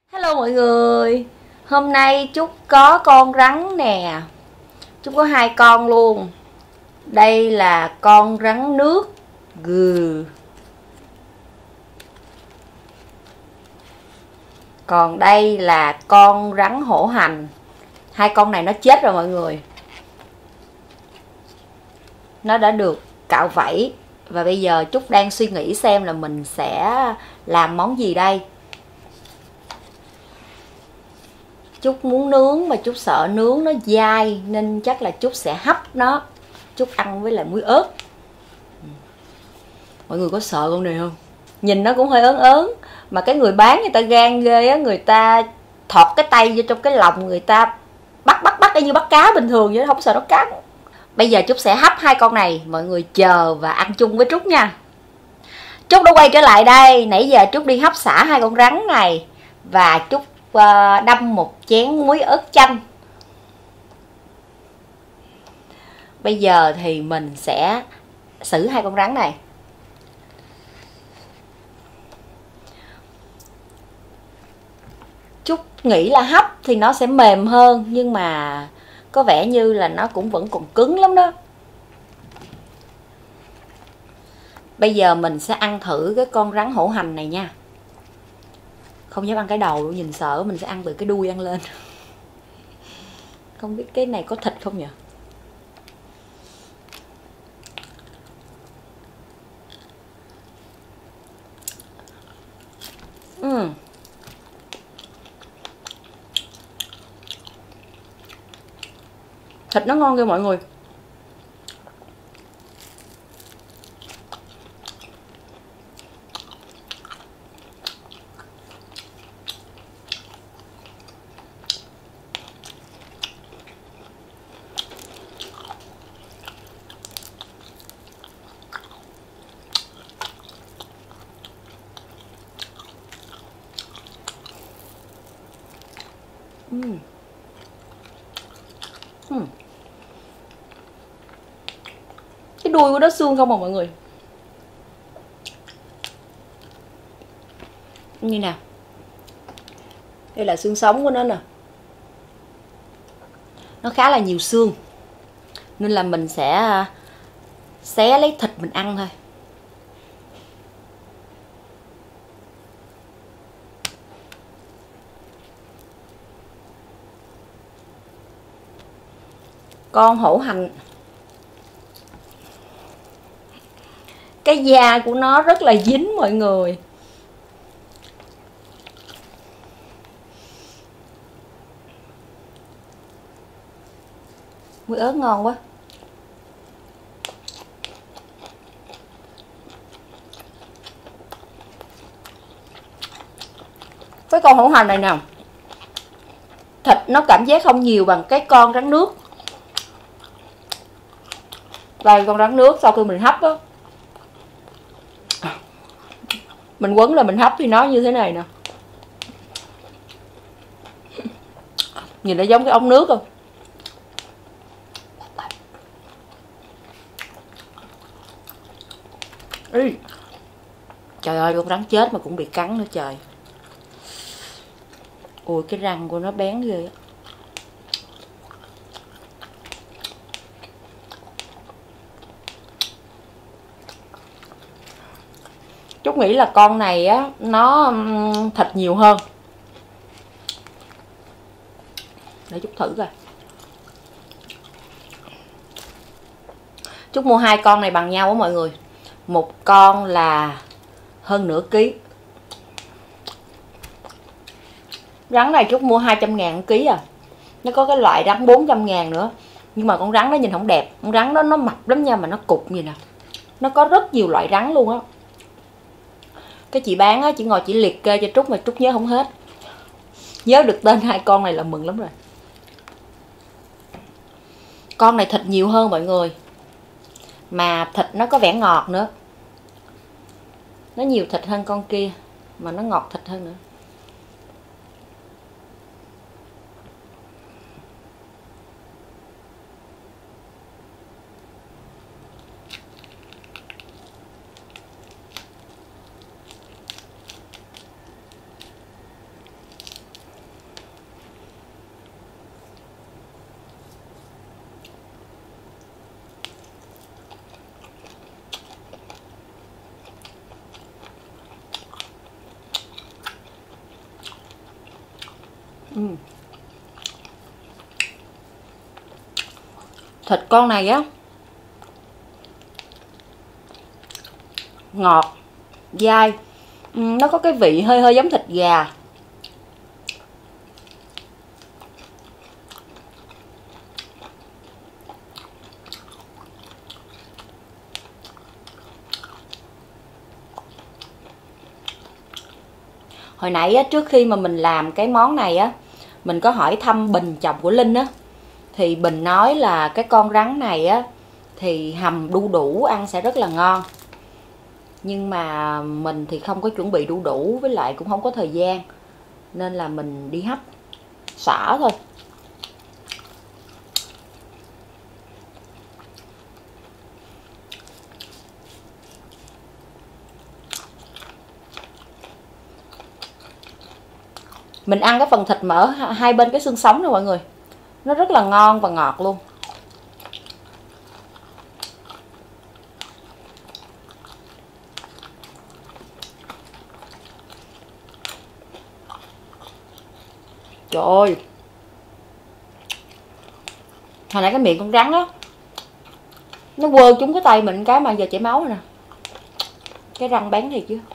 Hello mọi người, hôm nay Trúc có con rắn nè. Trúc có hai con luôn. Đây là con rắn nước gừ. Còn đây là con rắn hổ hành. Hai con này nó chết rồi mọi người. Nó đã được cạo vảy. Và bây giờ Trúc đang suy nghĩ xem là mình sẽ làm món gì đây. Trúc muốn nướng mà Trúc sợ nướng nó dai nên chắc là Trúc sẽ hấp nó. Trúc ăn với lại muối ớt. Mọi người có sợ con này không? Nhìn nó cũng hơi ớn ớn. Mà cái người bán người ta gan ghê á. Người ta thọt cái tay vô trong cái lòng người ta bắt y như bắt cá bình thường vậy, không sợ nó cắn. Bây giờ Trúc sẽ hấp hai con này. Mọi người chờ và ăn chung với Trúc nha. Trúc đã quay trở lại đây. Nãy giờ Trúc đi hấp xả hai con rắn này. Và Trúc đâm một chén muối ớt chanh. Bây giờ thì mình sẽ xử hai con rắn này. Trúc nghĩ là hấp thì nó sẽ mềm hơn, nhưng mà có vẻ như là nó cũng vẫn còn cứng lắm đó. Bây giờ mình sẽ ăn thử cái con rắn hổ hành này nha. Không dám ăn cái đầu luôn, nhìn sợ. Mình sẽ ăn từ cái đuôi ăn lên. Không biết cái này có thịt không nhỉ? Thịt nó ngon kìa mọi người. Cái đuôi của nó xương không à mọi người. Như nào? Đây là xương sống của nó nè. Nó khá là nhiều xương, nên là mình sẽ xé lấy thịt mình ăn thôi. Con hổ hành, cái da của nó rất là dính mọi người. Muối ớt ngon quá. Cái con hổ hành này nè, thịt nó cảm giác không nhiều bằng cái con rắn nước. Đây, con rắn nước sau khi mình hấp á, mình quấn là mình hấp thì nó như thế này nè. Nhìn nó giống cái ống nước không? Trời ơi, con rắn chết mà cũng bị cắn nữa trời. Ôi, cái răng của nó bén ghê á. Trúc nghĩ là con này á, nó thịt nhiều hơn. Để Trúc thử coi. Trúc mua hai con này bằng nhau á mọi người. Một con là hơn nửa ký. Rắn này Trúc mua 200.000 ký à. Nó có cái loại rắn 400.000 nữa. Nhưng mà con rắn nó nhìn không đẹp. Con rắn đó nó mập lắm nha, mà nó cục như nè. Nó có rất nhiều loại rắn luôn á. Cái chị bán á, chị ngồi chị liệt kê cho Trúc mà Trúc nhớ không hết. Nhớ được tên hai con này là mừng lắm rồi. Con này thịt nhiều hơn mọi người. Mà thịt nó có vẻ ngọt nữa. Nó nhiều thịt hơn con kia, mà nó ngọt thịt hơn nữa. Thịt con này á ngọt, dai, nó có cái vị hơi hơi giống thịt gà. Hồi nãy á, trước khi mà mình làm cái món này á, mình có hỏi thăm Bình, chồng của Linh á, thì Bình nói là cái con rắn này á thì hầm đu đủ ăn sẽ rất là ngon. Nhưng mà mình thì không có chuẩn bị đu đủ, với lại cũng không có thời gian, nên là mình đi hấp xả thôi. Mình ăn cái phần thịt mỡ hai bên cái xương sống này mọi người, nó rất là ngon và ngọt luôn. Trời ơi, hồi nãy cái miệng con rắn á, nó quơ trúng cái tay mình cái mà giờ chảy máu rồi nè. Cái răng bén thiệt chứ.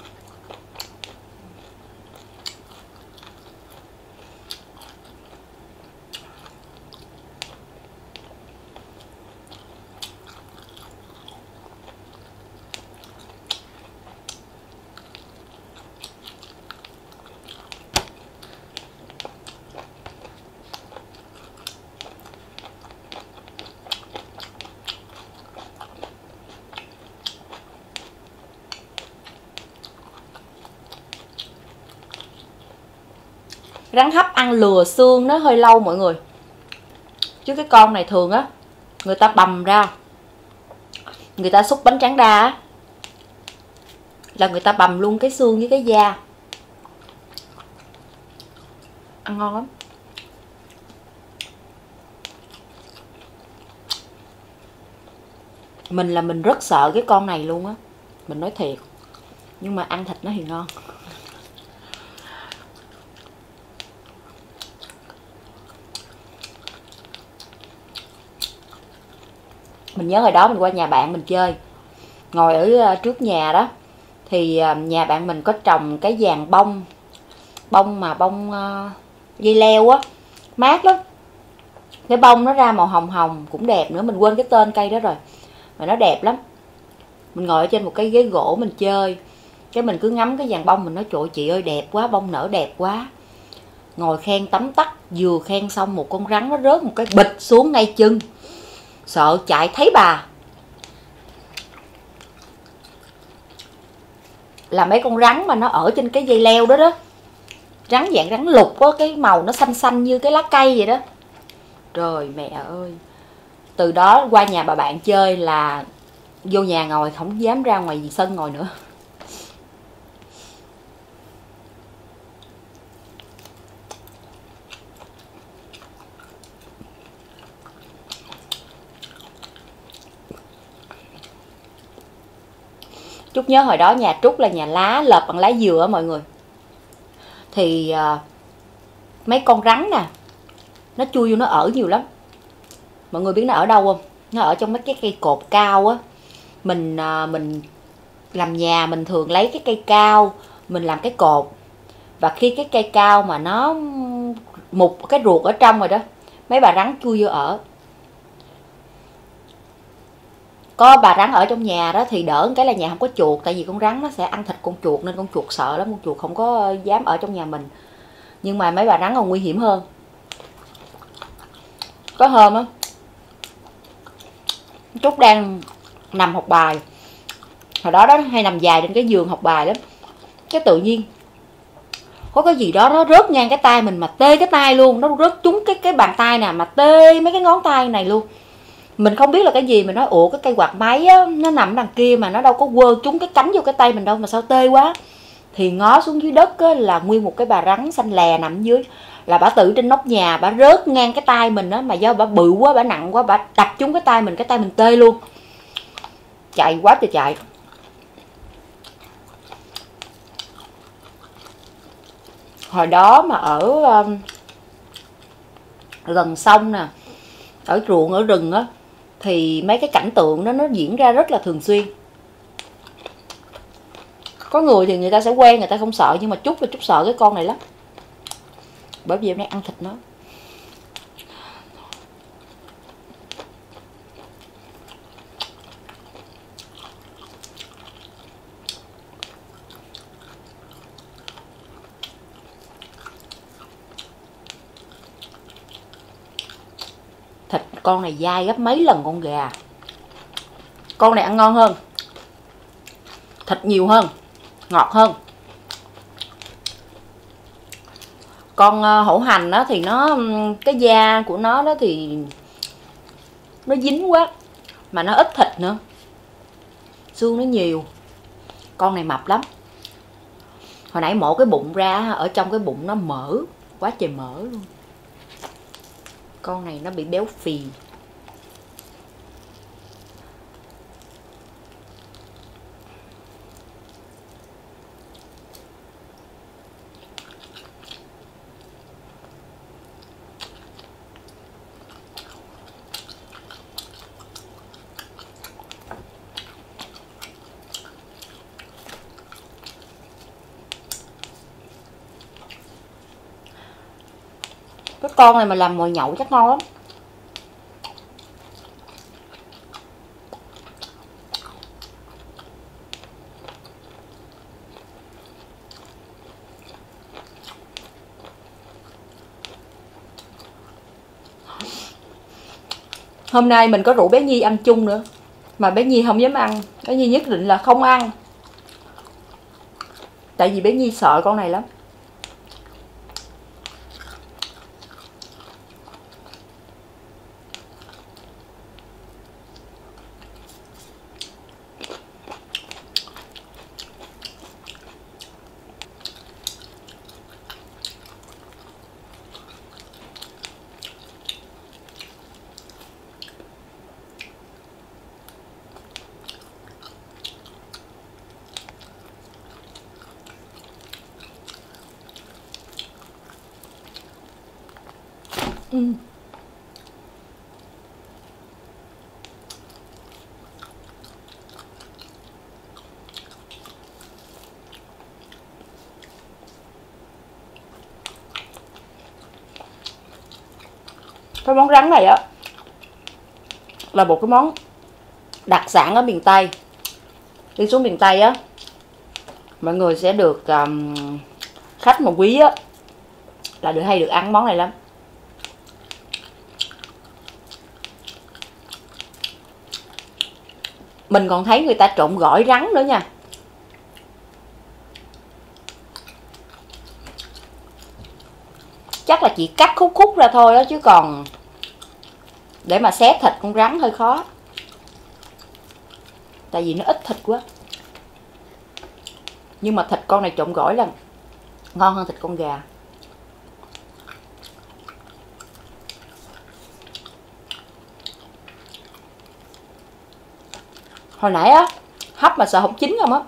Rắn hấp ăn lừa xương nó hơi lâu mọi người, chứ cái con này thường á người ta bầm ra, người ta xúc bánh tráng đa á, là người ta bầm luôn cái xương với cái da, ăn ngon lắm. Mình là mình rất sợ cái con này luôn á, mình nói thiệt, nhưng mà ăn thịt nó thì ngon. Mình nhớ hồi đó mình qua nhà bạn mình chơi, ngồi ở trước nhà đó, thì nhà bạn mình có trồng cái vàng bông, bông dây leo á, mát lắm. Cái bông nó ra màu hồng hồng cũng đẹp nữa, mình quên cái tên cây đó rồi, mà nó đẹp lắm. Mình ngồi ở trên một cái ghế gỗ mình chơi, cái mình cứ ngắm cái vàng bông, mình nói trời ơi chị ơi đẹp quá, bông nở đẹp quá. Ngồi khen tấm tắc, vừa khen xong một con rắn nó rớt một cái bịch xuống ngay chân, sợ chạy thấy bà. Là mấy con rắn mà nó ở trên cái dây leo đó đó, rắn dạng rắn lục á, cái màu nó xanh xanh như cái lá cây vậy đó. Trời mẹ ơi, từ đó qua nhà bà bạn chơi là vô nhà ngồi, không dám ra ngoài sân ngồi nữa. Trúc nhớ hồi đó nhà Trúc là nhà lá, lợp bằng lá dừa á mọi người. Thì mấy con rắn nè, nó chui vô nó ở nhiều lắm. Mọi người biết nó ở đâu không? Nó ở trong mấy cái cây cột cao á. Mình làm nhà mình thường lấy cái cây cao mình làm cái cột, và khi cái cây cao mà nó mục cái ruột ở trong rồi đó, mấy bà rắn chui vô ở. Có bà rắn ở trong nhà đó thì đỡ cái là nhà không có chuột, tại vì con rắn nó sẽ ăn thịt con chuột nên con chuột sợ lắm, con chuột không có dám ở trong nhà mình. Nhưng mà mấy bà rắn còn nguy hiểm hơn. Có hôm á, Trúc đang nằm học bài, hồi đó hay nằm dài trên cái giường học bài lắm, cái tự nhiên có cái gì đó nó rớt ngang cái tay mình mà tê cái tay luôn, nó rớt trúng cái bàn tay nè mà tê mấy cái ngón tay này luôn. Mình không biết là cái gì, mình nói ủa cái cây quạt máy á, nó nằm đằng kia mà nó đâu có quơ trúng cái cánh vô cái tay mình đâu mà sao tê quá. Thì ngó xuống dưới đất á, là nguyên một cái bà rắn xanh lè nằm dưới, là bà tự trên nóc nhà, bà rớt ngang cái tay mình á, mà do bà bự quá, bà nặng quá, bà đập trúng cái tay mình tê luôn. Chạy quá trời chạy. Hồi đó mà ở gần sông nè, ở ruộng, ở rừng á, thì mấy cái cảnh tượng đó nó diễn ra rất là thường xuyên. Có người thì người ta sẽ quen, người ta không sợ, nhưng mà Trúc là Trúc sợ cái con này lắm. Bởi vì hôm nay ăn thịt nó. Thịt con này dai gấp mấy lần con gà. Con này ăn ngon hơn, thịt nhiều hơn, ngọt hơn. Con hổ hành đó thì nó, cái da của nó đó thì nó dính quá, mà nó ít thịt nữa, xương nó nhiều. Con này mập lắm. Hồi nãy mổ cái bụng ra, ở trong cái bụng nó mỡ, quá trời mỡ luôn. Con này nó bị béo phì. Cái con này mà làm mồi nhậu chắc ngon lắm. Hôm nay mình có rủ bé Nhi ăn chung nữa, mà bé Nhi không dám ăn. Bé Nhi nhất định là không ăn, tại vì bé Nhi sợ con này lắm. Cái món rắn này á là một cái món đặc sản ở miền Tây. Đi xuống miền Tây á, mọi người sẽ được khách mà quý á là hay được ăn món này lắm. Mình còn thấy người ta trộn gỏi rắn nữa nha. Chắc là chỉ cắt khúc khúc ra thôi đó, chứ còn để mà xé thịt con rắn hơi khó, tại vì nó ít thịt quá. Nhưng mà thịt con này trộn gỏi là ngon hơn thịt con gà. Hồi nãy á, hấp mà sợ không chín không á.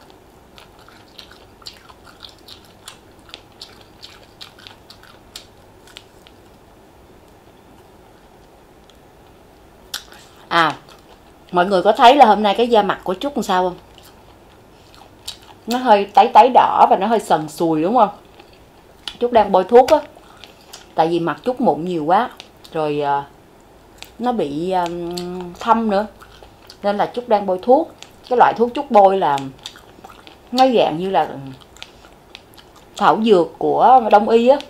À, mọi người có thấy là hôm nay cái da mặt của Trúc làm sao không? Nó hơi tái tái đỏ và nó hơi sần sùi đúng không? Trúc đang bôi thuốc á. Tại vì mặt Trúc mụn nhiều quá, rồi nó bị thâm nữa, nên là Trúc đang bôi thuốc. Cái loại thuốc Trúc bôi là nó dạng như là thảo dược của Đông y á.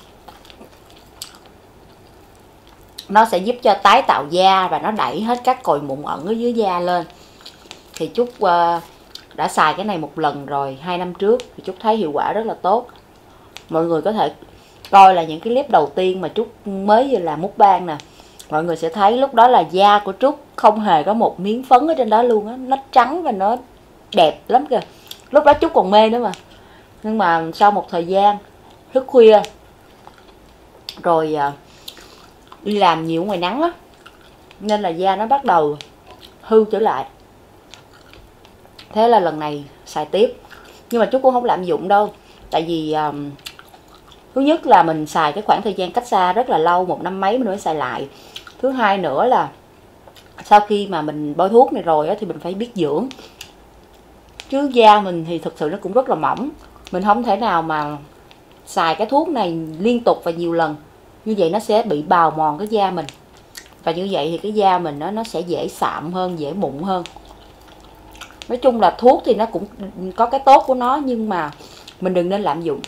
Nó sẽ giúp cho tái tạo da và nó đẩy hết các cồi mụn ẩn ở dưới da lên. Thì Trúc đã xài cái này một lần rồi 2 năm trước, thì Trúc thấy hiệu quả rất là tốt. Mọi người có thể coi là những cái clip đầu tiên mà Trúc mới vừa làm mukbang nè. Mọi người sẽ thấy lúc đó là da của Trúc không hề có một miếng phấn ở trên đó luôn á. Nó trắng và nó đẹp lắm kìa. Lúc đó Trúc còn mê nữa mà. Nhưng mà sau một thời gian thức khuya, rồi đi làm nhiều ngoài nắng á, nên là da nó bắt đầu hư trở lại. Thế là lần này xài tiếp. Nhưng mà Trúc cũng không lạm dụng đâu. Tại vì Thứ nhất là mình xài cái khoảng thời gian cách xa rất là lâu, 1 năm mấy mình mới xài lại. Thứ hai nữa là sau khi mà mình bôi thuốc này rồi á, thì mình phải biết dưỡng. Chứ da mình thì thực sự nó cũng rất là mỏng. Mình không thể nào mà xài cái thuốc này liên tục và nhiều lần. Như vậy nó sẽ bị bào mòn cái da mình. Và như vậy thì cái da mình nó sẽ dễ sạm hơn, dễ mụn hơn. Nói chung là thuốc thì nó cũng có cái tốt của nó, nhưng mà mình đừng nên lạm dụng.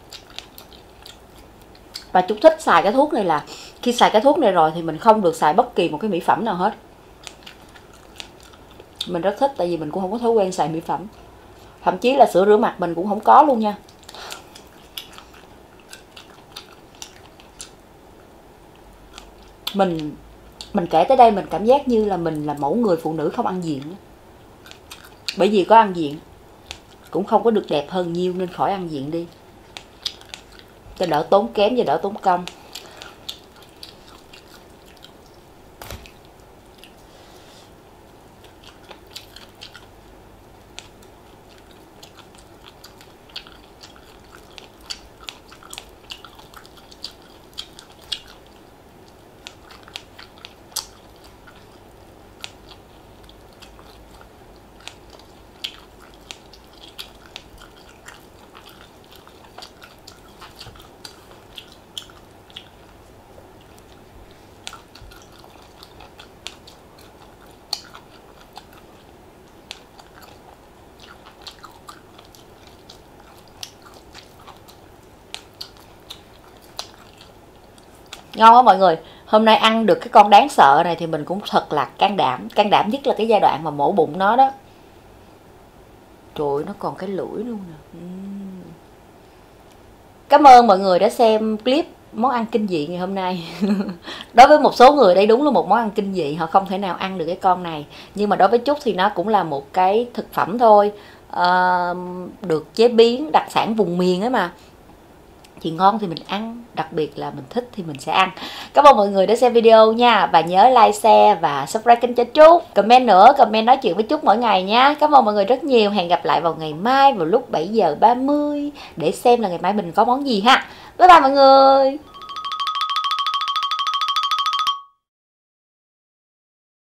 Và Trúc thích xài cái thuốc này là khi xài cái thuốc này rồi thì mình không được xài bất kỳ một cái mỹ phẩm nào hết. Mình rất thích, tại vì mình cũng không có thói quen xài mỹ phẩm. Thậm chí là sữa rửa mặt mình cũng không có luôn nha. Mình kể tới đây mình cảm giác như là mình là mẫu người phụ nữ không ăn diện. Bởi vì có ăn diện cũng không có được đẹp hơn nhiêu, nên khỏi ăn diện đi, cho đỡ tốn kém và đỡ tốn công. Ngon quá mọi người. Hôm nay ăn được cái con đáng sợ này thì mình cũng thật là can đảm. Can đảm nhất là cái giai đoạn mà mổ bụng nó đó. Trời ơi, nó còn cái lưỡi luôn nè. Cảm ơn mọi người đã xem clip món ăn kinh dị ngày hôm nay. Đối với một số người đây đúng là một món ăn kinh dị, họ không thể nào ăn được cái con này. Nhưng mà đối với Trúc thì nó cũng là một cái thực phẩm thôi, được chế biến đặc sản vùng miền ấy mà, thì ngon thì mình ăn, đặc biệt là mình thích thì mình sẽ ăn. Cảm ơn mọi người đã xem video nha, và nhớ like, share và subscribe kênh cho Trúc. Comment nữa, comment nói chuyện với Trúc mỗi ngày nha. Cảm ơn mọi người rất nhiều. Hẹn gặp lại vào ngày mai vào lúc 7:30 để xem là ngày mai mình có món gì ha. Bye bye mọi người.